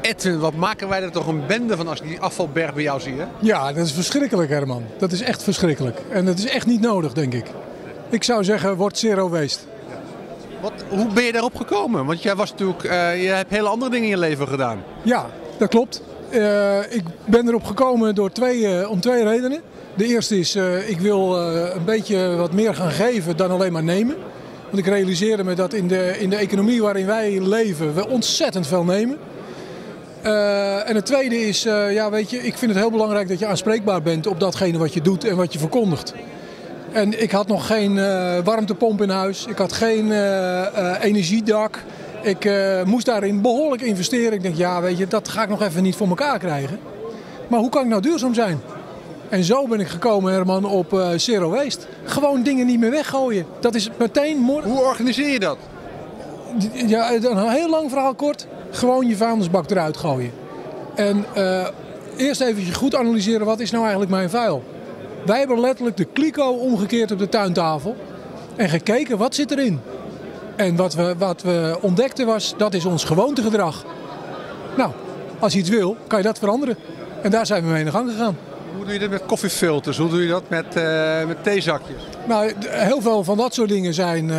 Edwin, wat maken wij er toch een bende van als ik die afvalberg bij jou zie, hè? Ja, dat is verschrikkelijk, Herman. Dat is echt verschrikkelijk. En dat is echt niet nodig, denk ik. Ik zou zeggen, word zero waste. Hoe ben je daarop gekomen? Want jij was natuurlijk, je hebt hele andere dingen in je leven gedaan. Ja, dat klopt. Ik ben erop gekomen om twee redenen. De eerste is, ik wil een beetje wat meer gaan geven dan alleen maar nemen. Want ik realiseerde me dat in de economie waarin wij leven, we ontzettend veel nemen. En het tweede is, weet je, ik vind het heel belangrijk dat je aanspreekbaar bent op datgene wat je doet en wat je verkondigt. En ik had nog geen warmtepomp in huis, ik had geen energiedak. Ik moest daarin behoorlijk investeren. Ik denk, weet je, dat ga ik nog even niet voor elkaar krijgen. Maar hoe kan ik nou duurzaam zijn? En zo ben ik gekomen, Herman, op zero waste. Gewoon dingen niet meer weggooien. Dat is meteen morgen. Hoe organiseer je dat? Ja, een heel lang verhaal kort. Gewoon je vuilnisbak eruit gooien. En eerst even goed analyseren, wat is nou eigenlijk mijn vuil? Wij hebben letterlijk de kliko omgekeerd op de tuintafel. En gekeken, wat zit erin? En wat we ontdekten was, dat is ons gewoontegedrag. Nou, als je iets wil, kan je dat veranderen. En daar zijn we mee aan de gang gegaan. Hoe doe je dat met koffiefilters? Hoe doe je dat met theezakjes? Nou, heel veel van dat soort dingen zijn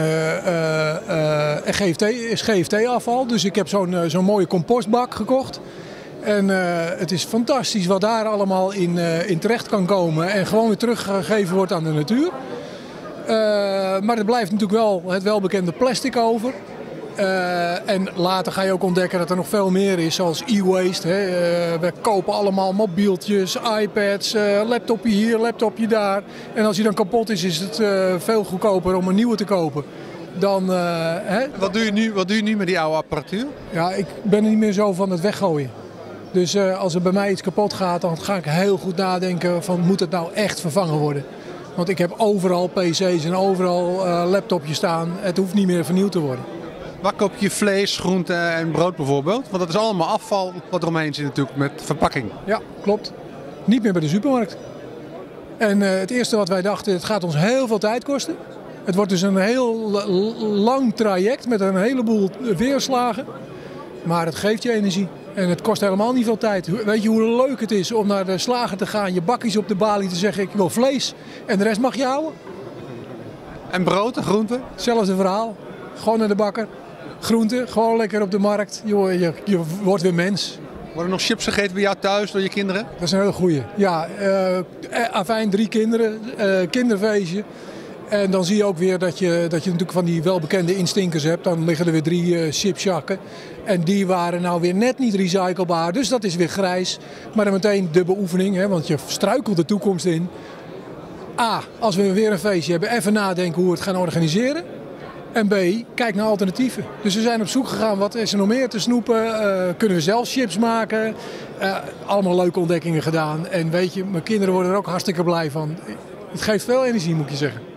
GFT-afval. Dus ik heb zo'n mooie compostbak gekocht. En het is fantastisch wat daar allemaal in terecht kan komen. En gewoon weer teruggegeven wordt aan de natuur. Maar er blijft natuurlijk wel het welbekende plastic over. En later ga je ook ontdekken dat er nog veel meer is, zoals e-waste. We kopen allemaal mobieltjes, iPads, laptopje hier, laptopje daar. En als die dan kapot is het veel goedkoper om een nieuwe te kopen. Wat doe je nu met die oude apparatuur? Ja, ik ben er niet meer zo van het weggooien. Dus als er bij mij iets kapot gaat, dan ga ik heel goed nadenken van, moet het nou echt vervangen worden? Want ik heb overal pc's en overal laptopjes staan. Het hoeft niet meer vernieuwd te worden. Waar koop je vlees, groente en brood bijvoorbeeld? Want dat is allemaal afval wat eromheen zit natuurlijk met verpakking. Ja, klopt. Niet meer bij de supermarkt. En het eerste wat wij dachten, het gaat ons heel veel tijd kosten. Het wordt dus een heel lang traject met een heleboel weerslagen. Maar het geeft je energie. En het kost helemaal niet veel tijd. Weet je hoe leuk het is om naar de slager te gaan, je bakjes op de balie te zeggen, ik wil vlees. En de rest mag je houden. En brood en groente? Hetzelfde verhaal. Gewoon naar de bakker. Groente, gewoon lekker op de markt. Je wordt weer mens. Worden nog chips gegeten bij jou thuis door je kinderen? Dat is een hele goeie. Ja, afijn 3 kinderen, kinderfeestje. En dan zie je ook weer dat je natuurlijk van die welbekende instinkers hebt. Dan liggen er weer 3 chipsjakken. En die waren nou weer net niet recyclebaar. Dus dat is weer grijs. Maar dan meteen de beoefening, hè, want je struikelt de toekomst in. A, als we weer een feestje hebben, even nadenken hoe we het gaan organiseren. En B, kijk naar alternatieven. Dus we zijn op zoek gegaan, wat is er nog meer te snoepen? Kunnen we zelf chips maken? Allemaal leuke ontdekkingen gedaan. En weet je, mijn kinderen worden er ook hartstikke blij van. Het geeft veel energie, moet je zeggen.